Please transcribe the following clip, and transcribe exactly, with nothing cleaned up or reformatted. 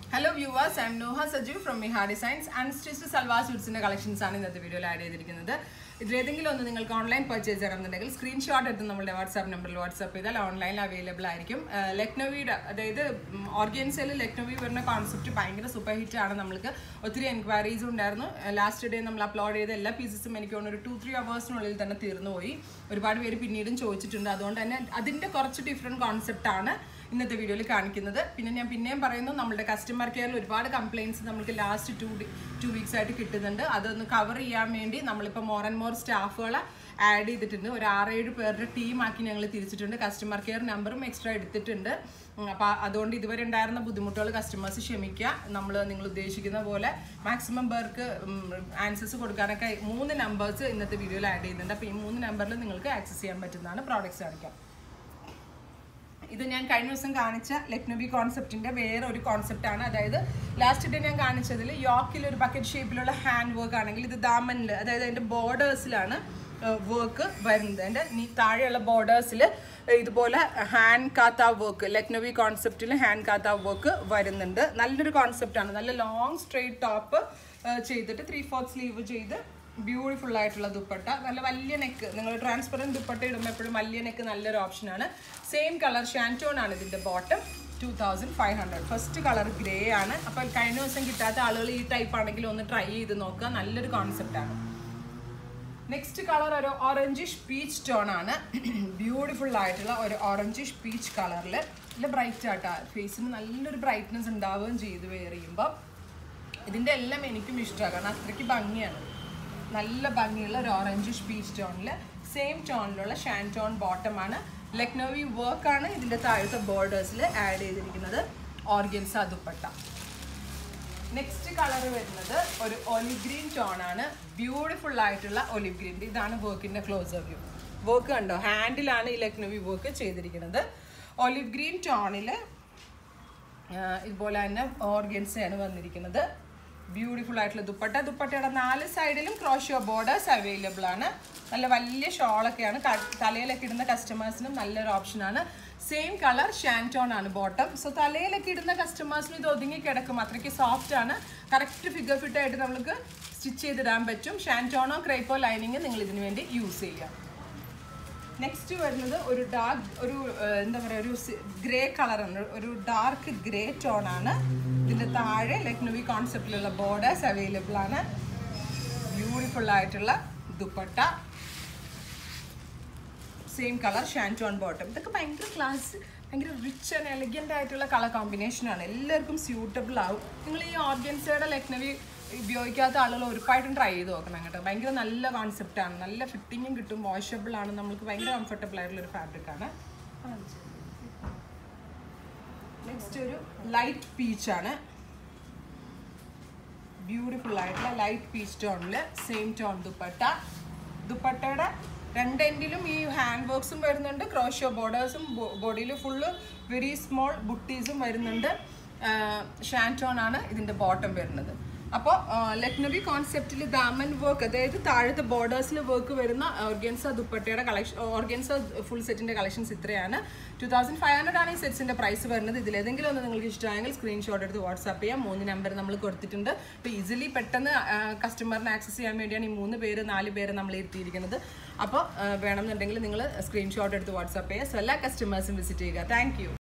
Hello viewers, I am Noha Saju from Miha Designs and Stitched Salwar Suits in the collections in this video. Add this if online purchase screenshot at the WhatsApp number WhatsApp online available. Leknovi organza Leknovi concept super hit three inquiries last day we uploaded all pieces two three hours different concept in the video. We customer care complaints last two two weeks cover more and more staff add a team customer care number extra editted. അതുകൊണ്ട് ഇതുവരെ ഉണ്ടായിരുന്ന ബുദ്ധിമുട്ടുകൾ customers ക്ഷമിക്കുക നമ്മൾ നിങ്ങൾ ഉദ്ദേശിക്കുന്ന പോലെ maximum പേർക്ക് ആൻസേഴ്സ് കൊടുക്കാനൊക്കെ മൂന്ന് നമ്പേഴ്സ് ഇന്നത്തെ വീഡിയോയിൽ ആഡ് ചെയ്യുന്നുണ്ട് അപ്പോൾ ഈ മൂന്ന് നമ്പറിൽ നിങ്ങൾക്ക് ആക്സസ് ചെയ്യാൻ പറ്റുന്നതാണ് പ്രോഡക്റ്റ്സ് കാണിക്കാം ഇത് ഞാൻ കഴിഞ്ഞ ദിവസം കാണിച്ച ലെക്നോവി കോൺസെപ്റ്റിന്റെ വേറെ ഒരു കോൺസെപ്റ്റ് ആണ് അതായത് ലാസ്റ്റ് ഡേ ഞാൻ കാണിച്ചതിൽ യോക്കിൽ ഒരു ബക്കറ്റ് ഷേപ്പിലുള്ള ഹാൻഡ് വർക്ക് ആണെങ്കിൽ ഇത് ദാമനിൽ അതായത് അതിന്റെ ബോർഡേഴ്സിലാണ് work വരുന്നത് അതിന്റെ താഴെയുള്ള ബോർഡേഴ്സിൽ ഇതുപോലെ ഹാൻഡ് കാത്ത വർക്ക് ലെക്നോവി കോൺസെപ്റ്റിൽ ഹാൻഡ് കാത്ത വർക്ക് വരുന്നുണ്ട് നല്ലൊരു കോൺസെപ്റ്റ് ആണ് നല്ല ലോങ് സ്ട്രെയിറ്റ് ടോപ്പ് ചെയ്തിട്ട് ത്രീ ഫോർത്ത് സ്ലീവ് ചെയ്ത് ബ്യൂട്ടിഫുൾ ആയിട്ടുള്ള ദുപ്പട്ട നല്ല വലിയ നെക്ക് നിങ്ങൾ ട്രാൻസ്പെറൻറ്റ് ദുപ്പട്ട ഇടുമ്പോൾ എപ്പോഴും വലിയ നെക്ക് നല്ലൊരു ഓപ്ഷനാണ് സെയിം കളർ ഷാൻറ്റോൺ ആണ് ഇതിൻ്റെ bottom two thousand five hundred first colour grey ആണ് അപ്പോൾ കഴിഞ്ഞ ദിവസം കിട്ടാത്ത ആളുകൾ ഈ ടൈപ്പ് ആണെങ്കിൽ ഒന്ന് ട്രൈ ചെയ്ത് നോക്കുക നല്ലൊരു കോൺസെപ്റ്റാണ് നെക്സ്റ്റ് കളർ ഒരു ഓറഞ്ചിഷ് പീച്ച് ടോൺ ആണ് ബ്യൂട്ടിഫുൾ ആയിട്ടുള്ള ഒരു ഓറഞ്ചിഷ് പീച്ച് കളറിൽ നല്ല ബ്രൈറ്റ് ആട്ടാ ഫേസിന് നല്ലൊരു ബ്രൈറ്റ്നെസ് ഉണ്ടാവുകയും ചെയ്ത് വെയർ ചെയ്യുമ്പോൾ ഇതിൻ്റെ എല്ലാം എനിക്കും ഇഷ്ടമാണ് കാരണം അത്രയ്ക്ക് ഭംഗിയാണ് നല്ല ഭംഗിയുള്ള ഒരു ഓറഞ്ചിഷ് പീച്ച് ടോണിൽ സെയിം ടോണിലുള്ള ഷാൻറ്റോൺ ബോട്ടമാണ് ലെക്നോവി വർക്കാണ് ഇതിൻ്റെ താഴത്തെ ബോർഡേഴ്സിൽ ആഡ് ചെയ്തിരിക്കുന്നത് ഓർഗൻസ ദുപ്പട്ട നെക്സ്റ്റ് കളർ വരുന്നത് ഒരു ഒലിവ് ഗ്രീൻ ടോൺ ആണ് ബ്യൂട്ടിഫുൾ ആയിട്ടുള്ള ഒലിവ് ഗ്രീൻ ഇതാണ് വർക്കിൻ്റെ ക്ലോസർ വ്യൂ വർക്ക് കണ്ടോ ഹാൻഡിലാണ് ഈ ലെക്നോവി വർക്ക് ചെയ്തിരിക്കുന്നത് ഒലിവ് ഗ്രീൻ ടോണിൽ ഇതുപോലെ തന്നെ ഓർഗൻസയാണ് വന്നിരിക്കുന്നത് ബ്യൂട്ടിഫുൾ ആയിട്ടുള്ള ദുപ്പട്ട ദുപ്പട്ടയുടെ നാല് സൈഡിലും ക്രോഷ്യോ ബോർഡേഴ്സ് അവൈലബിൾ ആണ് നല്ല വലിയ ഷോളൊക്കെയാണ് തലയിലൊക്കെ ഇടുന്ന കസ്റ്റമേഴ്സിനും നല്ലൊരു ഓപ്ഷനാണ് സെയിം കളർ ഷാൻറ്റോൺ ആണ് ബോട്ടം സോ തലയിലൊക്കെ ഇടുന്ന കസ്റ്റമേഴ്സിന് ഇത് ഒതുങ്ങി കിടക്കും അത്രയ്ക്ക് സോഫ്റ്റ് ആണ് കറക്റ്റ് ഫിഗർ ഫിറ്റ് ആയിട്ട് നമുക്ക് സ്റ്റിച്ച് ചെയ്തിടാൻ പറ്റും ഷാൻറ്റോണോ ക്രൈപ്പോ ലൈനിങ് നിങ്ങൾ ഇതിനു വേണ്ടി യൂസ് ചെയ്യാം നെക്സ്റ്റ് വരുന്നത് ഒരു ഡാർക്ക് ഒരു എന്താ പറയുക ഒരു ഗ്രേ കളറാണ് ഒരു ഡാർക്ക് ഗ്രേ ടോൺ ആണ് ഇതിൻ്റെ താഴെ ലെക്നോവി കോൺസെപ്റ്റിലുള്ള ബോർഡേഴ്സ് അവൈലബിൾ ആണ് ബ്യൂട്ടിഫുൾ ആയിട്ടുള്ള dupatta same colour shantoon bottom ഇതൊക്കെ ഭയങ്കര ക്ലാസ് ഭയങ്കര റിച്ച് ആൻഡ് എലഗൻ്റ് ആയിട്ടുള്ള കളർ കോമ്പിനേഷനാണ് എല്ലാവർക്കും സ്യൂട്ടബിൾ ആവും നിങ്ങൾ ഈ ഓർഗൻസയുടെ ലെക്നോവി ഉപയോഗിക്കാത്ത ആളുകൾ ഉറപ്പായിട്ടും ട്രൈ ചെയ്ത് നോക്കണം കേട്ടോ ഭയങ്കര നല്ല കോൺസെപ്റ്റാണ് നല്ല ഫിറ്റിങ്ങും കിട്ടും വാഷബിൾ ആണ് നമുക്ക് ഭയങ്കര കംഫർട്ടബിൾ ആയിട്ടുള്ള ഒരു ഫാബ്രിക് ആണ് നെക്സ്റ്റ് ഒരു ലൈറ്റ് പീച്ച് ആണ് ബ്യൂട്ടിഫുൾ ആയിട്ടുള്ള ലൈറ്റ് പീച്ച് ടോണിൽ സെയിം ടോൺ ദുപ്പട്ട ദുപ്പട്ടയുടെ രണ്ടെൻഡിലും ഈ ഹാൻഡ് വർക്ക്സും വരുന്നുണ്ട് ക്രോഷ്യോ ബോർഡേഴ്സും ബോഡിയിൽ ഫുള്ള് വെരി സ്മോൾ ബുട്ടീസും വരുന്നുണ്ട് ഷാൻറ്റോൺ ആണ് ഇതിൻ്റെ ബോട്ടം വരുന്നത് അപ്പോൾ ലെക്നോവി കോൺസെപ്റ്റിൽ ദാമൻ വർക്ക് അതായത് താഴത്തെ ബോർഡേഴ്സിൽ വർക്ക് വരുന്ന ഓർഗൻസ ദുപ്പട്ടയുടെ കളക്ഷൻ ഓർഗൻസ ഫുൾ സെറ്റിൻ്റെ കളക്ഷൻസ് ഇത്രയാണ് ടു തൗസൻഡ് ഫൈവ് ഹൺഡ്രഡ് ആണ് ഈ സെറ്റ്സിൻ്റെ പ്രൈസ് വരുന്നത് ഇതിലേതെങ്കിലും ഒന്ന് നിങ്ങൾക്ക് ഇഷ്ടമായെങ്കിൽ സ്ക്രീൻഷോട്ട് എടുത്ത് വാട്സാപ്പ് ചെയ്യാം മൂന്ന് നമ്പർ നമ്മൾ കൊടുത്തിട്ടുണ്ട് അപ്പോൾ ഈസിലി പെട്ടെന്ന് കസ്റ്റമറിനെ ആക്സസ് ചെയ്യാൻ വേണ്ടിയാണ് ഈ മൂന്ന് പേര് നാല് പേര് നമ്മൾ ഇരുത്തിയിരിക്കുന്നത് അപ്പോൾ വേണമെന്നുണ്ടെങ്കിൽ നിങ്ങൾ സ്ക്രീൻഷോട്ട് എടുത്ത് വാട്സാപ്പ് ചെയ്യുക സോ എല്ലാ കസ്റ്റമേഴ്സും വിസിറ്റ് ചെയ്യുക താങ്ക്